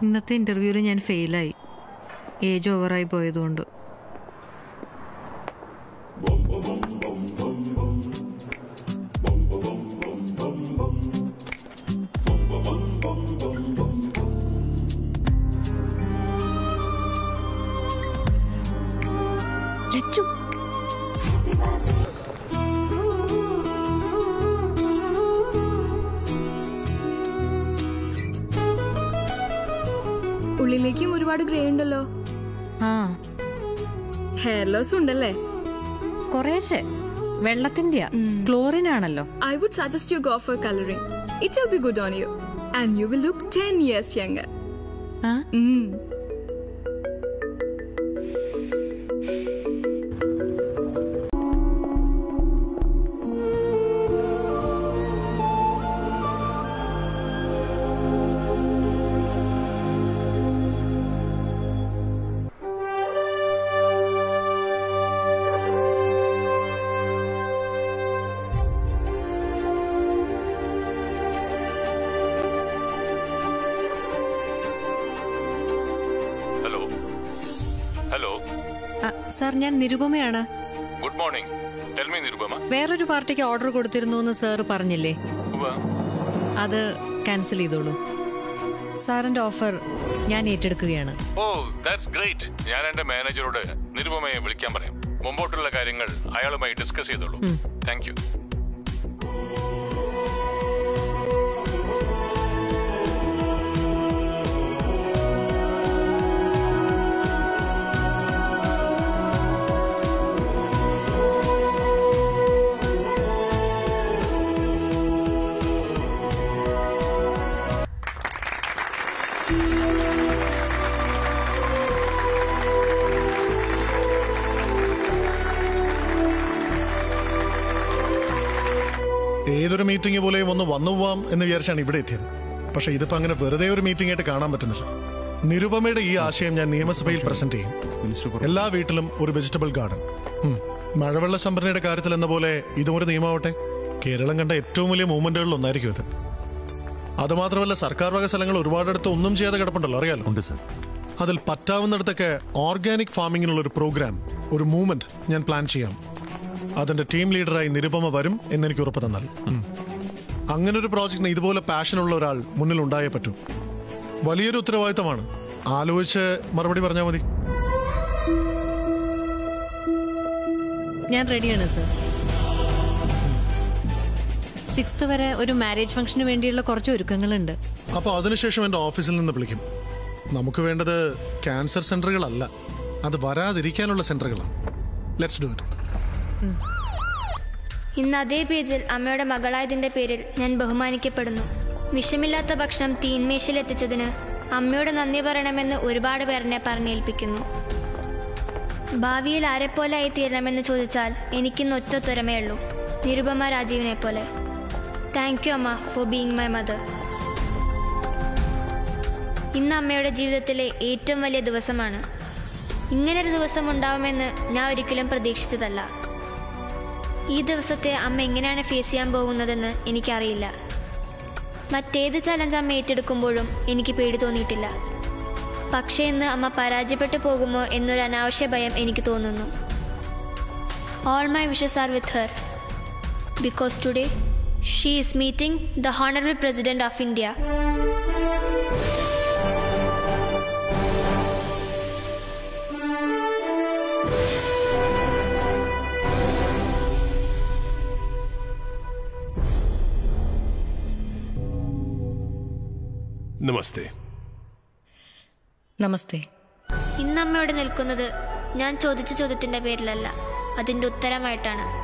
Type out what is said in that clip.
ഇന്നത്തെ ഇൻ്റർവ്യൂവിൽ ഞാൻ ഫെയിലായി, ഏജ് ഓവറായി പോയതുകൊണ്ട്. ഉള്ളിലേക്കും ഒരുപാട് ഗ്രേ ഉണ്ടല്ലോ. ഹെയർ ലോസ് ഉണ്ടല്ലേ? കുറേശ്ശെ. വെള്ളത്തിന്റെയാ, ക്ലോറിൻ ആണല്ലോ. I would suggest you go for coloring. It will be good on you and you will look 10 years younger. സാർ, ഞാൻ നിരുപമയാണ്. Good morning. Tell me Nirupama. വേറൊരു പാർട്ടിക്ക് ഓർഡർ കൊടുത്തിരുന്നു എന്ന് സാർ പറഞ്ഞില്ലേ? അത് ക്യാൻസൽ ചെയ്തോളൂ. സാറിന്റെ ഓഫർ ഞാൻ ഏറ്റെടുക്കുകയാണ്. ഓ, ദാറ്റ്സ് ഗ്രേറ്റ്. ഞാൻ എന്റെ മാനേജറോട് നിരുപമയെ വിളിക്കാൻ പറയാം. മുമ്പോട്ടുള്ള കാര്യങ്ങൾ അയാളുമായി ഡിസ്കസ് ചെയ്തോളൂ. Thank you. ഏതൊരു മീറ്റിംഗ് പോലെ ഒന്ന് വന്നു പോവാം എന്ന് വിചാരിച്ചാണ് ഇവിടെ എത്തിയത്. പക്ഷെ ഇതിപ്പോ അങ്ങനെ വെറുതെ ഒരു മീറ്റിംഗ് ആയിട്ട് കാണാൻ പറ്റുന്നില്ല. നിരുപമയുടെ ഈ ആശയം ഞാൻ നിയമസഭയിൽ പ്രസന്റ് ചെയ്യും. എല്ലാ വീട്ടിലും ഒരു വെജിറ്റബിൾ ഗാർഡൻ. മഴവെള്ള സംഭരണിയുടെ കാര്യത്തിൽ എന്ന പോലെ ഇതും ഒരു നിയമമാവട്ടെ. കേരളം കണ്ട ഏറ്റവും വലിയ മൂവ്മെന്റുകളിൽ ഒന്നായിരിക്കും ഇത്. അതുമാത്രമല്ല, സർക്കാർ വക സ്ഥലങ്ങൾ ഒരുപാടടുത്ത് ഒന്നും ചെയ്യാതെ കിടപ്പുണ്ടല്ലോ, അറിയാലോ. അതിൽ പറ്റാവുന്നിടത്തൊക്കെ ഓർഗാനിക് ഫാമിങ്ങിനുള്ള ഒരു പ്രോഗ്രാം, ഒരു മൂവ്മെന്റ് ഞാൻ പ്ലാൻ ചെയ്യാം. അതിന്റെ ടീം ലീഡറായി നിരുപമ വരും എന്നെനിക്ക് ഉറപ്പ് തന്നാൽ. അങ്ങനെ ഒരു പ്രോജക്റ്റിന് ഇതുപോലെ പാഷനുള്ള ഒരാൾ മുന്നിൽ ഉണ്ടായേ പറ്റൂ. വലിയൊരു ഉത്തരവാദിത്തമാണ്. ആലോചിച്ച് മറുപടി പറഞ്ഞാൽ മതി. ഞാൻ റെഡിയാണ് സർ. 6th വരെ ഒരു മാരേജ് ഫംഗ്ഷന് വേണ്ടിയുള്ള കുറച്ച് ഒരുക്കങ്ങളുണ്ട്. അപ്പൊ അതിനുശേഷം എന്റെ ഓഫീസിൽ നിന്ന് വിളിക്കും. നമുക്ക് വേണ്ടത് ക്യാൻസർ സെന്ററുകളല്ല, അത് വരാതിരിക്കാനുള്ള സെന്ററുകളാണ്. Let's do it. ഇന്ന് അതേ പേജിൽ അമ്മയുടെ മകളായതിന്റെ പേരിൽ ഞാൻ ബഹുമാനിക്കപ്പെടുന്നു. വിഷമില്ലാത്ത ഭക്ഷണം തീന്മേശയിൽ എത്തിച്ചതിന് അമ്മയോട് നന്ദി പറയണമെന്ന് ഒരുപാട് പേർ എന്നെ പറഞ്ഞേൽപ്പിക്കുന്നു. ഭാവിയിൽ ആരെപ്പോലെ ആയി തീരണമെന്ന് ചോദിച്ചാൽ എനിക്കിന്ന് ഒറ്റ ഉത്തരമേ ഉള്ളൂ, നിരുപമ രാജീവിനെ പോലെ. താങ്ക് യു അമ്മ ഫോർ ബീയിങ് മൈ മദർ. ഇന്ന് അമ്മയുടെ ജീവിതത്തിലെ ഏറ്റവും വലിയ ദിവസമാണ്. ഇങ്ങനൊരു ദിവസം ഉണ്ടാവുമെന്ന് ഞാൻ ഒരിക്കലും പ്രതീക്ഷിച്ചതല്ല. ഈ ദിവസത്തെ അമ്മ എങ്ങനെയാണ് ഫേസ് ചെയ്യാൻ പോകുന്നതെന്ന് എനിക്കറിയില്ല. മറ്റേത് ചലഞ്ച് അമ്മ ഏറ്റെടുക്കുമ്പോഴും എനിക്ക് പേടി തോന്നിയിട്ടില്ല. പക്ഷേ ഇന്ന് അമ്മ പരാജയപ്പെട്ടു പോകുമോ എന്നൊരു അനാവശ്യ ഭയം എനിക്ക് തോന്നുന്നു. All my wishes are with her because today she is meeting the Honorable President of India. നമസ്തേ. നമസ്തേ. ഇന്ന് അമ്മയോട് നിൽക്കുന്നത് ഞാൻ ചോദിച്ച ചോദ്യത്തിന്റെ പേരിലല്ല, അതിന്റെ ഉത്തരമായിട്ടാണ്.